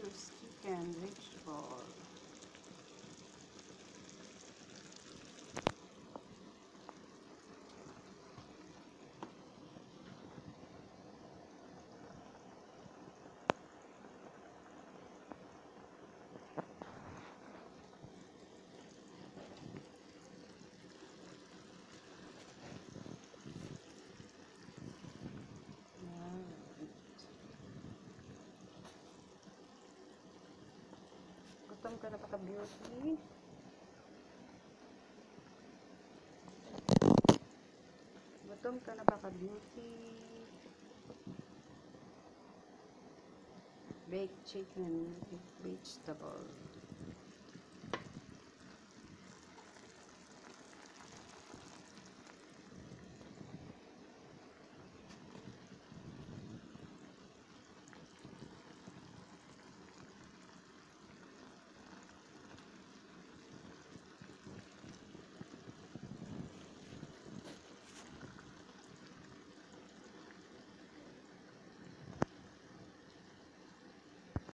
delicious chicken vegetable. Gutom ka na pa ka-beauty? Gutom ka na pa ka-beauty? Baked chicken with vegetable.